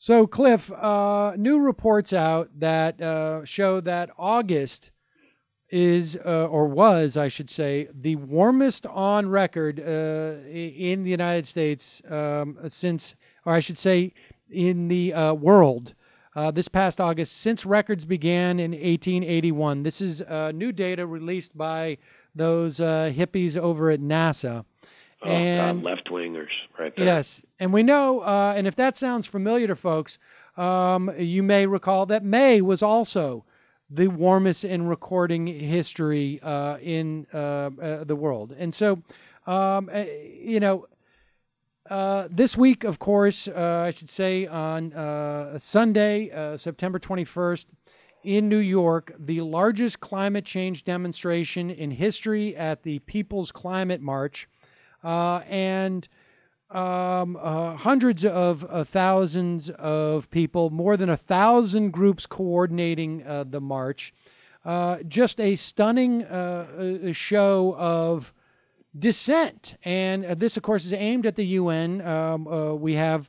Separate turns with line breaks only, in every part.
So, Cliff, new reports out that show that August is, or was, I should say, the warmest on record in the United States since, or I should say, in the world. This past August, since records began in 1881. This is new data released by those hippies over at NASA.
Oh God,
And
left wingers right there.
yes, and we know, and if that sounds familiar to folks, you may recall that May was also the warmest in recording history in the world. And so, um, uh, you know, this week, of course, I should say on Sunday, September 21st, in New York, the largest climate change demonstration in history at the People's Climate March. And hundreds of thousands of people, more than 1,000 groups coordinating the march. Just a stunning show of dissent. And this, of course, is aimed at the UN. We have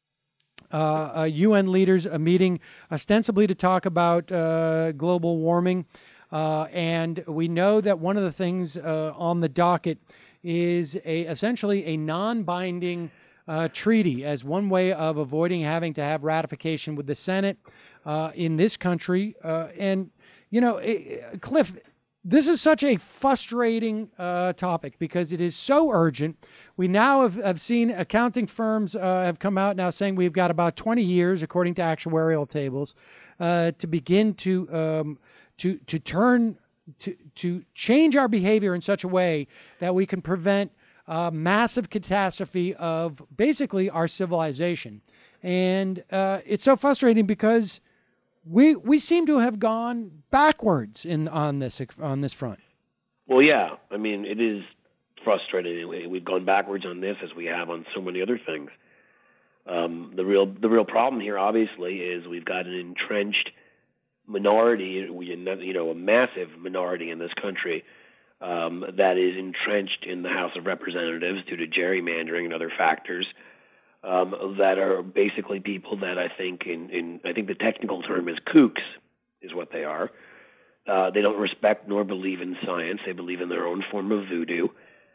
UN leaders a meeting ostensibly to talk about global warming. And we know that one of the things on the docket is essentially a non-binding treaty as one way of avoiding having to have ratification with the Senate in this country. And, Cliff, this is such a frustrating topic because it is so urgent. We now have seen accounting firms have come out now saying we've got about 20 years, according to actuarial tables, to begin to turn to change our behavior in such a way that we can prevent massive catastrophe of basically our civilization. And it's so frustrating because we seem to have gone backwards in on this front.
Well, yeah, I mean it is frustrating. We've gone backwards on this as we have on so many other things. The real problem here, obviously, is we've got an entrenched minority, a massive minority in this country that is entrenched in the House of Representatives due to gerrymandering and other factors that are basically people that I think I think the technical term is kooks is what they are. They don't respect nor believe in science. They believe in their own form of voodoo.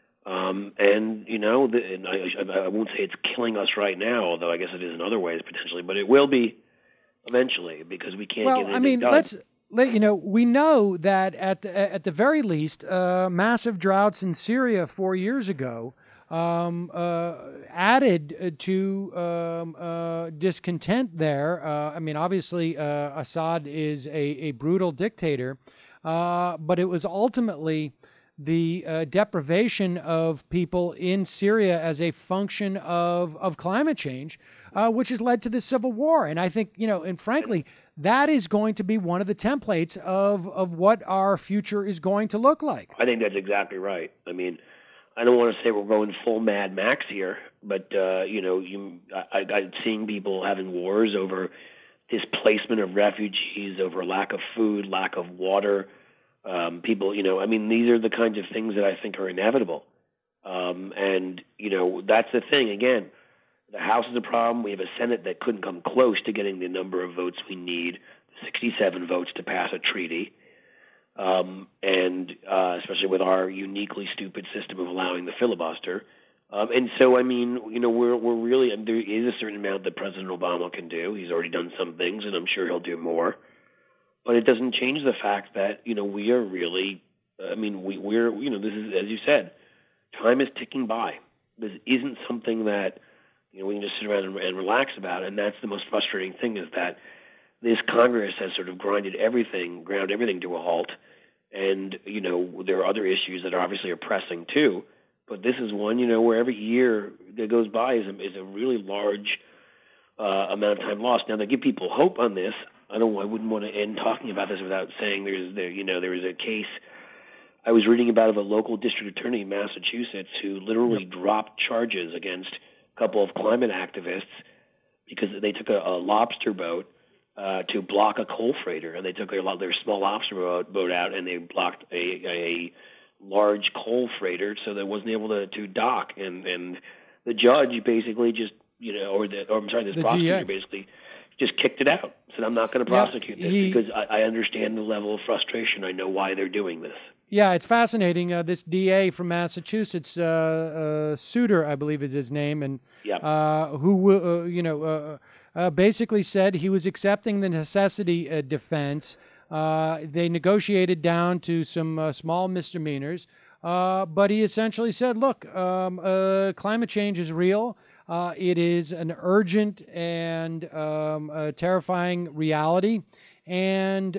I won't say it's killing us right now, although I guess it is in other ways potentially, but it will be eventually because we can't get
Well, I
anything
mean,
done.
we know that at the very least, massive droughts in Syria 4 years ago added to discontent there. I mean, obviously, Assad is a brutal dictator, but it was ultimately the deprivation of people in Syria as a function of climate change, which has led to the civil war. And I think, and frankly, that is going to be one of the templates of what our future is going to look like.
I think that's exactly right. I mean, I don't want to say we're going full Mad Max here, but I'm seeing people having wars over displacement of refugees, over lack of food, lack of water. People, I mean, these are the kinds of things that I think are inevitable. That's the thing. Again, the House is a problem. We have a Senate that couldn't come close to getting the number of votes we need, 67 votes to pass a treaty. Especially with our uniquely stupid system of allowing the filibuster. And so, I mean, we're really, there is a certain amount that President Obama can do. He's already done some things, and I'm sure he'll do more. But it doesn't change the fact that, we are really, we're, this is, as you said, time is ticking by. This isn't something that, we can just sit around and relax about. And that's the most frustrating thing is that this Congress has sort of ground everything to a halt. And, there are other issues that are obviously pressing too. But this is one, where every year that goes by is a really large amount of time lost. Now, to give people hope on this, I wouldn't want to end talking about this without saying there was a case I was reading about of a local district attorney in Massachusetts who literally dropped charges against a couple of climate activists because they took a lobster boat to block a coal freighter, and they took their small lobster boat out, and they blocked a large coal freighter so that it wasn't able to dock. And the judge basically just, this prosecutor
GA.
basically just kicked it out. Said, I'm not going to prosecute this
he-
because I understand the level of frustration. I know why they're doing this.
Yeah, it's fascinating. This DA from Massachusetts, Souter, I believe is his name, and
Yep.
who basically said he was accepting the necessity defense. They negotiated down to some small misdemeanors, but he essentially said, "Look, climate change is real. It is an urgent and terrifying reality." And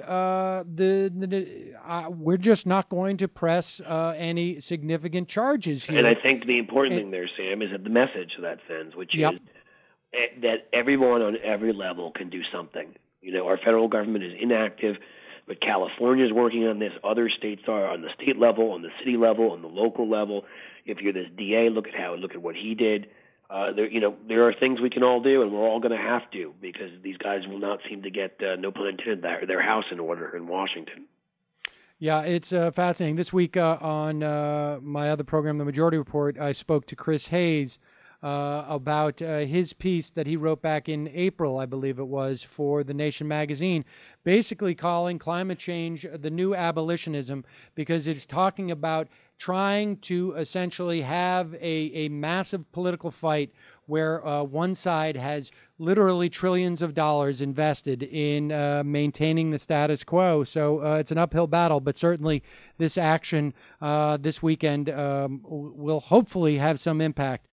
we're just not going to press any significant charges here.
And I think the important thing there, Sam, is that the message that sends, which
Yep.
is that everyone on every level can do something. Our federal government is inactive, but California is working on this. Other states are on the state level, on the city level, on the local level. If you're this DA, look at what he did. There are things we can all do, and we're all going to have to, because these guys will not seem to get, no pun intended, their house in order in Washington.
Yeah, it's fascinating. This week on my other program, The Majority Report, I spoke to Chris Hayes about his piece that he wrote back in April, I believe it was, for The Nation magazine, basically calling climate change the new abolitionism, because it's talking about trying to essentially have a massive political fight where one side has literally trillions of dollars invested in maintaining the status quo. So it's an uphill battle, but certainly this action this weekend will hopefully have some impact.